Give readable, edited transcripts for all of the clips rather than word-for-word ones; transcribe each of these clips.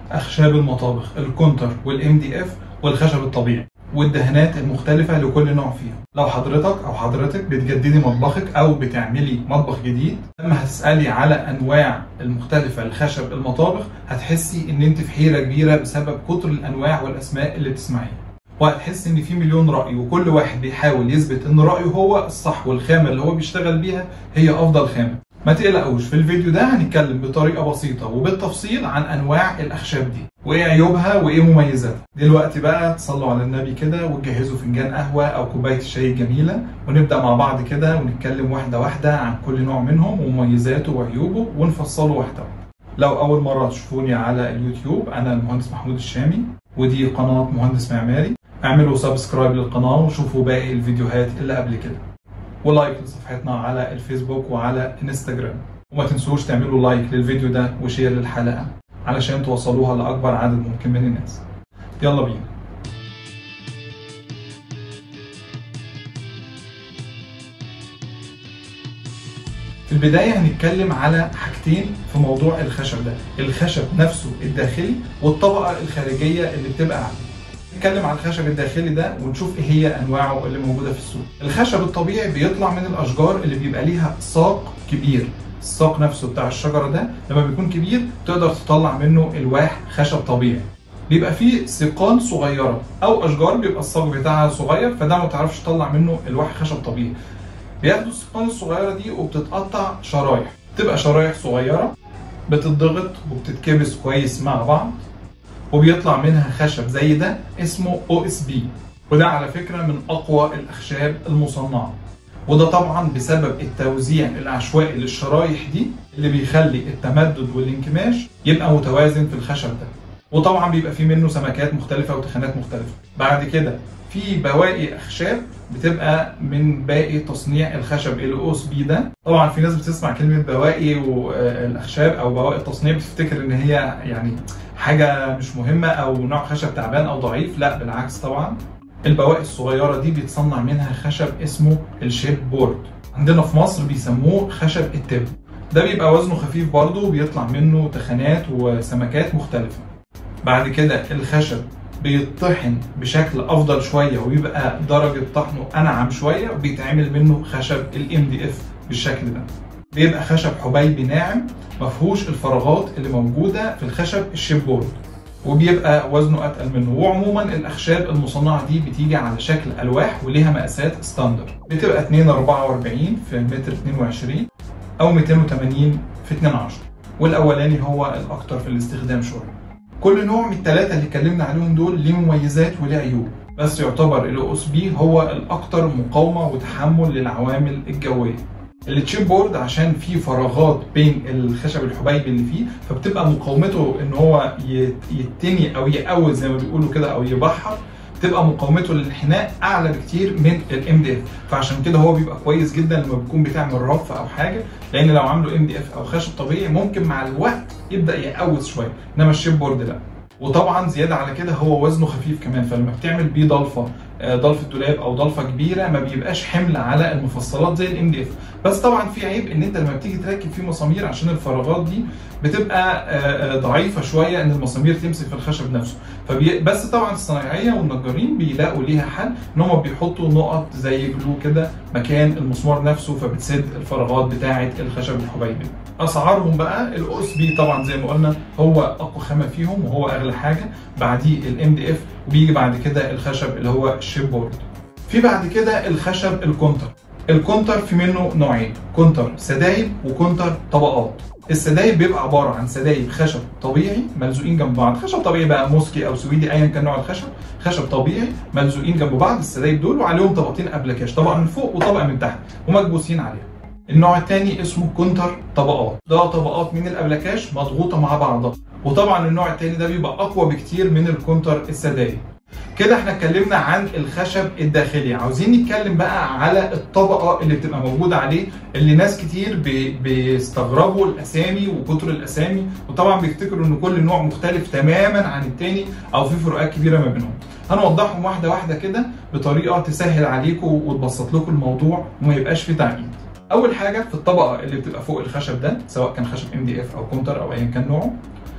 اخشاب المطابخ، الكونتر والام دي اف والخشب الطبيعي والدهانات المختلفة لكل نوع فيهم. لو حضرتك أو حضرتك بتجددي مطبخك أو بتعملي مطبخ جديد، لما هتسألي على أنواع المختلفة لخشب المطابخ هتحسي إن أنت في حيرة كبيرة بسبب كتر الأنواع والأسماء اللي بتسمعيها، وهتحسي إن في مليون رأي وكل واحد بيحاول يثبت إن رأيه هو الصح والخامة اللي هو بيشتغل بيها هي أفضل خامة. ما تقلقوش، في الفيديو ده هنتكلم بطريقة بسيطة وبالتفصيل عن أنواع الأخشاب دي وإيه عيوبها وإيه مميزاتها. دلوقتي بقى تصلوا على النبي كده وتجهزوا فنجان قهوة أو كوباية الشاي الجميلة، ونبدأ مع بعض كده ونتكلم واحدة واحدة عن كل نوع منهم ومميزاته وعيوبه ونفصله واحدة واحدة. لو أول مرة تشوفوني على اليوتيوب، أنا المهندس محمود الشامي ودي قناة مهندس معماري. اعملوا سبسكرايب للقناة وشوفوا باقي الفيديوهات اللي قبل كده، ولايك لصفحتنا على الفيسبوك وعلى انستجرام. وما تنسوش تعملوا لايك للفيديو ده وشير للحلقة علشان توصلوها لأكبر عدد ممكن من الناس. يلا بينا. في البداية هنتكلم على حاجتين في موضوع الخشب ده، الخشب نفسه الداخلي والطبقة الخارجية اللي بتبقى عليه. نتكلم عن الخشب الداخلي ده ونشوف ايه هي انواعه اللي موجوده في السوق. الخشب الطبيعي بيطلع من الاشجار اللي بيبقى ليها ساق كبير. الساق نفسه بتاع الشجره ده لما بيكون كبير تقدر تطلع منه الواح خشب طبيعي. بيبقى فيه سيقان صغيره او اشجار بيبقى الساق بتاعها صغير، فده ما تعرفش تطلع منه الواح خشب طبيعي. بياخدوا السيقان الصغيره دي وبتتقطع شرايح، بتبقى شرايح صغيره بتتضغط وبتتكبس كويس مع بعض، وبيطلع منها خشب زي ده اسمه OSB، وده على فكرة من أقوى الأخشاب المصنعة. وده طبعا بسبب التوزيع العشوائي للشرايح دي اللي بيخلي التمدد والانكماش يبقى متوازن في الخشب ده. وطبعا بيبقى فيه منه سمكات مختلفة وتخانات مختلفة. بعد كده في بواقي أخشاب بتبقى من باقي تصنيع الخشب OSB ده. طبعا في ناس بتسمع كلمة بواقي والأخشاب أو بواقي التصنيع بتفتكر إن هي يعني حاجة مش مهمة أو نوع خشب تعبان أو ضعيف. لا بالعكس، طبعا البواقي الصغيرة دي بيتصنع منها خشب اسمه الشيب بورد. عندنا في مصر بيسموه خشب التب. ده بيبقى وزنه خفيف برضه وبيطلع منه تخانات وسمكات مختلفة. بعد كده الخشب بيطحن بشكل أفضل شوية ويبقى درجة طحنه أنعم شوية، وبيتعمل منه خشب الMDF بالشكل ده. بيبقى خشب حبيبي ناعم مفهوش الفراغات اللي موجودة في الخشب الشيب بورد، وبيبقى وزنه أتقل منه. وعموما الأخشاب المصنعة دي بتيجي على شكل ألواح وليها مقاسات ستاندر، بتبقى 244 في متر 22 أو 280 في 12، والأولاني هو الأكثر في الاستخدام شوية. كل نوع من الثلاثة اللي اتكلمنا عليهم دول ليه مميزات وليه عيوب، بس يعتبر الOSB هو الأكثر مقاومة وتحمل للعوامل الجوية. التشيب بورد عشان فيه فراغات بين الخشب الحبيبي اللي فيه، فبتبقى مقاومته ان هو يتني او يقوز زي ما بيقولوا كده او يبحر، تبقى مقاومته للانحناء اعلى بكتير من الMDF. فعشان كده هو بيبقى كويس جدا لما بتكون بتعمل رف او حاجه، لان لو عامله MDF او خشب طبيعي ممكن مع الوقت يبدا يقوز شويه، انما الشيب بورد لا. وطبعا زياده على كده هو وزنه خفيف كمان، فلما بتعمل بيه ضلفه دولاب او ضلفه كبيره ما بيبقاش حمل على المفصلات زي الMDF. بس طبعا في عيب ان انت لما بتيجي تركب فيه مسامير عشان الفراغات دي بتبقى ضعيفه شويه ان المسامير تمسك في الخشب نفسه. بس طبعا الصنايعيه والنجارين بيلاقوا ليها حل ان هم بيحطوا نقط زي جلو كده مكان المسمار نفسه، فبتسد الفراغات بتاعه الخشب الحبيبي. اسعارهم بقى الOSB طبعا زي ما قلنا هو اقوى خامه فيهم وهو اغلى حاجه، بعديه الMDF، وبيجي بعد كده الخشب اللي هو الشيب بورد. في بعد كده الخشب الكونتر. الكونتر في منه نوعين، كونتر سدايب وكونتر طبقات. السدايب بيبقى عباره عن سدايب خشب طبيعي ملزوقين جنب بعض، خشب طبيعي بقى موسكي او سويدي ايا كان نوع الخشب، خشب طبيعي ملزوقين جنب بعض السدايب دول، وعليهم طبقتين ابلكاش، طبقه من فوق وطبقه من تحت ومكبوسين عليها. النوع الثاني اسمه كونتر طبقات، ده طبقات من الابلكاش مضغوطه مع بعضها. وطبعا النوع الثاني ده بيبقى اقوى بكتير من الكونتر السدايب. كده احنا اتكلمنا عن الخشب الداخلي، عاوزين نتكلم بقى على الطبقه اللي بتبقى موجوده عليه، اللي ناس كتير بيستغربوا الاسامي وكتر الاسامي، وطبعا بيفتكروا ان كل نوع مختلف تماما عن التاني او في فروقات كبيره ما بينهم. هنوضحهم واحده واحده كده بطريقه تسهل عليكم وتبسط لكم الموضوع وما يبقاش فيه تعقيد. اول حاجه في الطبقه اللي بتبقى فوق الخشب ده، سواء كان خشب MDF او كونتر او ايا كان نوعه،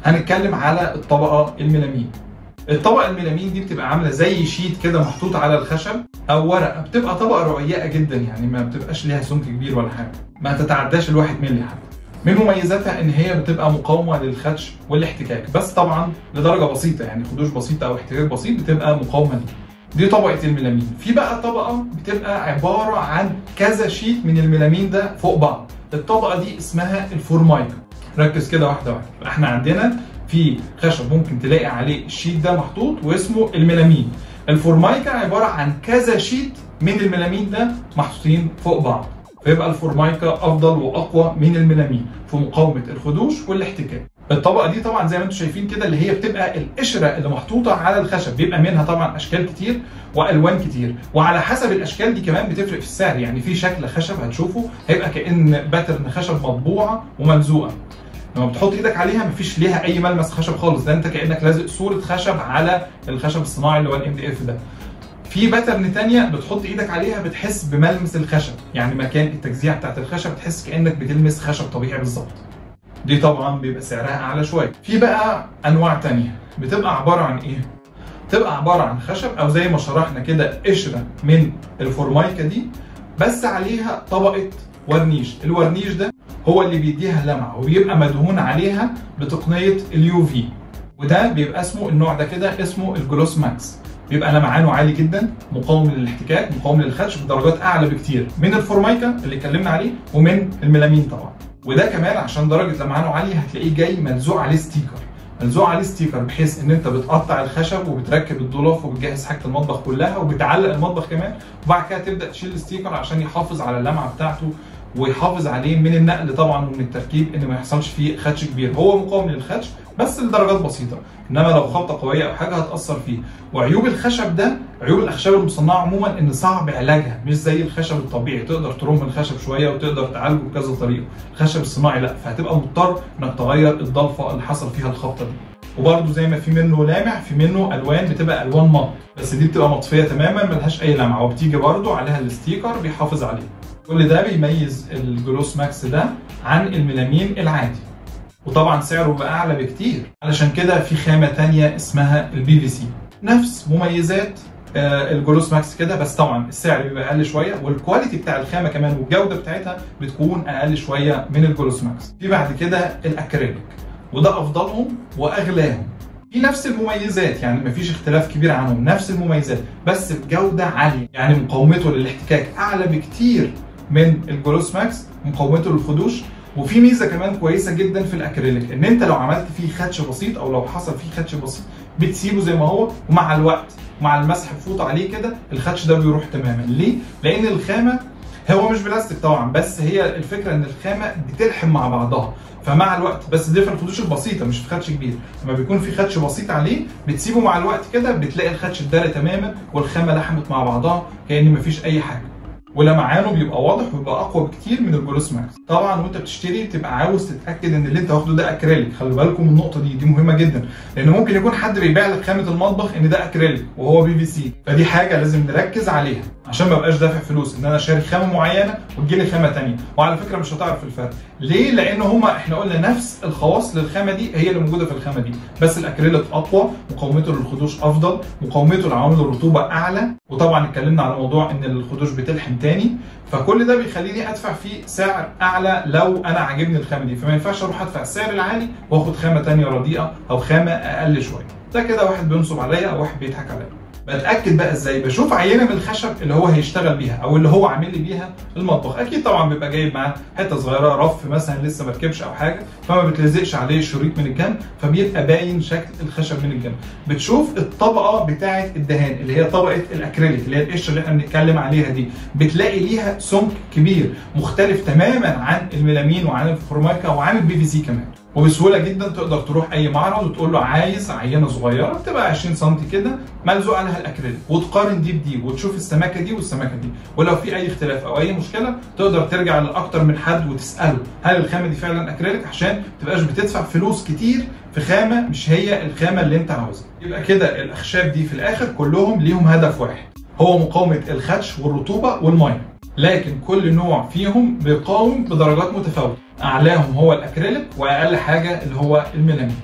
هنتكلم على الطبقه الميلامين. الطبقه الميلامين دي بتبقى عامله زي شيت كده محطوط على الخشب او ورقه، بتبقى طبقه رقيقه جدا، يعني ما بتبقاش ليها سمك كبير ولا حاجه، ما تتعداش ال1 مللي حتى. من مميزاتها ان هي بتبقى مقاومه للخدش والاحتكاك، بس طبعا لدرجه بسيطه، يعني خدوش بسيطه او احتكاك بسيط بتبقى مقاومه ليه. دي طبقه الميلامين. في بقى طبقه بتبقى عباره عن كذا شيت من الميلامين ده فوق بعض، الطبقه دي اسمها الفورمايكا. ركز كده واحده واحده. احنا عندنا في خشب ممكن تلاقي عليه الشيت ده محطوط واسمه الميلامين. الفورمايكا عباره عن كذا شيت من الميلامين ده محطوطين فوق بعض، فيبقى الفورمايكا افضل واقوى من الميلامين في مقاومه الخدوش والاحتكاك. الطبقه دي طبعا زي ما انتم شايفين كده اللي هي بتبقى القشره اللي محطوطه على الخشب، بيبقى منها طبعا اشكال كتير والوان كتير، وعلى حسب الاشكال دي كمان بتفرق في السعر. يعني في شكل خشب هتشوفه هيبقى كأن باترن خشب مطبوعه وملزوقه، لما بتحط ايدك عليها مفيش ليها اي ملمس خشب خالص، ده انت كأنك لازق صوره خشب على الخشب الصناعي اللي هو الMDF ده. في باترن تانية بتحط ايدك عليها بتحس بملمس الخشب، يعني مكان التجزيع بتاعت الخشب تحس كأنك بتلمس خشب طبيعي بالظبط. دي طبعا بيبقى سعرها اعلى شويه. في بقى انواع تانية بتبقى عباره عن ايه؟ بتبقى عباره عن خشب او زي ما شرحنا كده قشره من الفورمايكا دي، بس عليها طبقه ورنيش. الورنيش ده هو اللي بيديها لمعه وبيبقى مدهون عليها بتقنيه الUV، وده بيبقى اسمه النوع ده كده اسمه الجلوس ماكس. بيبقى لمعانه عالي جدا، مقاوم للاحتكاك، مقاوم للخدش بدرجات اعلى بكتير من الفورمايكا اللي اتكلمنا عليه ومن الميلامين طبعا. وده كمان عشان درجه لمعانه عاليه هتلاقيه جاي ملزوق عليه ستيكر، ملزوق عليه ستيكر بحيث ان انت بتقطع الخشب وبتركب الضلاف وبتجهز حاجه المطبخ كلها وبتعلق المطبخ كمان، وبعد كده تبدا تشيل الستيكر عشان يحافظ على اللمعه بتاعته ويحافظ عليه من النقل طبعا ومن التركيب ان ما يحصلش فيه خدش كبير. هو مقاوم للخدش بس لدرجات بسيطه، انما لو خبطه قويه او حاجه هتاثر فيه. وعيوب الخشب ده، عيوب الاخشاب المصنعه عموما ان صعب علاجها، مش زي الخشب الطبيعي تقدر ترم الخشب شويه وتقدر تعالجه بكذا طريقه. الخشب الصناعي لا، فهتبقى مضطر انك تغير الضلفه اللي حصل فيها الخبطه دي. وبرده زي ما في منه لامع في منه الوان بتبقى الوان مط، بس دي بتبقى مطفيه تماما ملهاش اي لمعه وبتيجي برده عليها الستيكر بيحافظ عليه. كل ده بيميز الجلوس ماكس ده عن الميلامين العادي، وطبعا سعره بقى اعلى بكتير. علشان كده في خامه ثانيه اسمها الPVC، نفس مميزات الجلوس ماكس كده، بس طبعا السعر بيبقى اقل شويه والكواليتي بتاع الخامه كمان والجوده بتاعتها بتكون اقل شويه من الجلوس ماكس. في بعد كده الاكريليك، وده افضلهم واغلاهم. في نفس المميزات، يعني مفيش اختلاف كبير عنهم، نفس المميزات بس بجوده عاليه، يعني مقاومته للاحتكاك اعلى بكتير من الجلوس ماكس، مقاومته للخدوش. وفي ميزه كمان كويسه جدا في الاكريليك، ان انت لو عملت فيه خدش بسيط او لو حصل فيه خدش بسيط بتسيبه زي ما هو، ومع الوقت مع المسح بفوط عليه كده الخدش ده بيروح تماما. ليه؟ لان الخامه هو مش بلاستيك طبعا، بس هي الفكره ان الخامه بتلحم مع بعضها، فمع الوقت بس دي في الخدوش البسيطه مش في خدش كبير، لما بيكون في خدش بسيط عليه بتسيبه مع الوقت كده بتلاقي الخدش اتدارى تماما والخامه لحمت مع بعضها كأن مفيش اي حاجه، ولمعانه بيبقى واضح ويبقى اقوى بكتير من الجلوس ماكس. طبعا وانت بتشتري تبقى عاوز تتاكد ان اللي انت واخده ده اكريليك، خلي بالكم من النقطه دي مهمه جدا، لان ممكن يكون حد بيبيع لك خامه المطبخ ان ده اكريليك وهو PVC، فدي حاجه لازم نركز عليها عشان ما بقاش دافع فلوس ان انا شاري خامه معينه وتجيلي خامه ثانيه، وعلى فكره مش هتعرف الفرق. ليه؟ لان هما احنا قلنا نفس الخواص للخامه دي هي اللي موجوده في الخامه دي، بس الاكريليك اقوى، مقاومته للخدوش افضل، مقاومته لعوامل الرطوبه اعلى، وطبعا اتكلمنا على موضوع ان الخدوش بتلحم تاني، فكل ده بيخليني ادفع فيه سعر اعلى لو انا عاجبني الخامه دي، فما ينفعش اروح ادفع السعر العالي واخد خامه ثانيه رديئه او خامه اقل شويه. ده كده واحد بينصب عليا او واحد بيضحك عليا. بتاكد بقى ازاي؟ بشوف عينه من الخشب اللي هو هيشتغل بيها او اللي هو عامل لي بيها المطبخ، اكيد طبعا بيبقى جايب معاه حته صغيره رف مثلا لسه ما ركبش او حاجه، فما بتلزقش عليه شريط من الجنب فبيبقى باين شكل الخشب من الجنب. بتشوف الطبقه بتاعه الدهان اللي هي طبقه الاكريليك اللي هي القشره اللي احنا بنتكلم عليها دي، بتلاقي ليها سمك كبير مختلف تماما عن الميلامين وعن الفورمايكا وعن الPVC كمان. وبسهوله جدا تقدر تروح اي معرض وتقول له عايز عينه صغيره بتبقى 20 سم كده ملزوق عليها الاكريليك، وتقارن دي بدي وتشوف السماكه دي والسماكه دي، ولو في اي اختلاف او اي مشكله تقدر ترجع لاكتر من حد وتساله هل الخامه دي فعلا اكريليك، عشان ما تبقاش بتدفع فلوس كتير في خامه مش هي الخامه اللي انت عاوزها. يبقى كده الاخشاب دي في الاخر كلهم ليهم هدف واحد، هو مقاومه الخدش والرطوبه والميه، لكن كل نوع فيهم بيقاوم بدرجات متفاوته، اعلاهم هو الاكريليك واقل حاجه اللي هو الميلامين.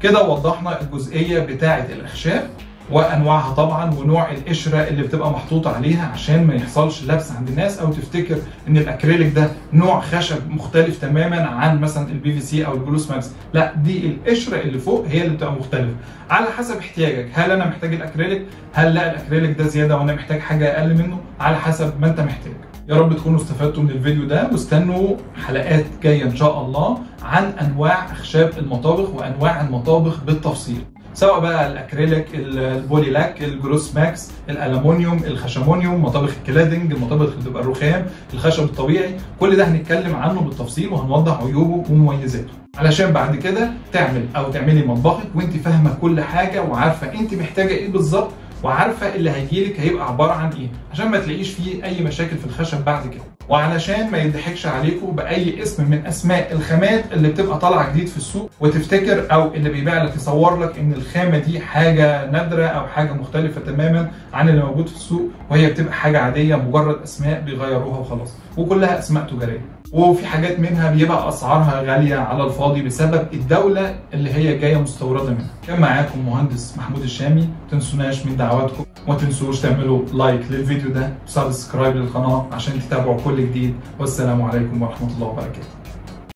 كده وضحنا الجزئيه بتاعه الاخشاب وانواعها طبعا، ونوع القشره اللي بتبقى محطوطه عليها عشان ما يحصلش لبس عند الناس او تفتكر ان الاكريليك ده نوع خشب مختلف تماما عن مثلا البي في سي او الجلوس ماكس. لا، دي القشره اللي فوق هي اللي بتبقى مختلفه على حسب احتياجك. هل انا محتاج الاكريليك؟ هل لا الاكريليك ده زياده وانا محتاج حاجه اقل منه؟ على حسب ما انت محتاج. يا رب تكونوا استفدتوا من الفيديو ده، واستنوا حلقات جايه ان شاء الله عن انواع اخشاب المطابخ وانواع المطابخ بالتفصيل، سواء بقى الاكريليك، البولي لاك، الجلوس ماكس، الالومنيوم، الخشمونيوم، مطابخ الكلادنج، المطابخ اللي بتبقى الرخام، الخشب الطبيعي. كل ده هنتكلم عنه بالتفصيل وهنوضح عيوبه ومميزاته، علشان بعد كده تعمل او تعملي مطبخك وانت فاهمه كل حاجه وعارفه انت محتاجه ايه بالظبط، وعارفه اللي هيجيلك هيبقى عباره عن ايه، عشان ما تلاقيش فيه اي مشاكل في الخشب بعد كده، وعلشان ما يضحكش عليكم باي اسم من اسماء الخامات اللي بتبقى طالعه جديد في السوق وتفتكر او اللي بيبيع لك يصور لك ان الخامه دي حاجه نادره او حاجه مختلفه تماما عن اللي موجود في السوق، وهي بتبقى حاجه عاديه مجرد اسماء بيغيروها وخلاص، وكلها اسماء تجاريه. وفي حاجات منها بيبقى اسعارها غاليه على الفاضي بسبب الدوله اللي هي جايه مستورده منها. كان معاكم مهندس محمود الشامي، ما تنسوناش من دعواتكم، وما تنسوش تعملوا لايك للفيديو ده وسبسكرايب للقناه عشان تتابعوا كل جديد، والسلام عليكم ورحمه الله وبركاته.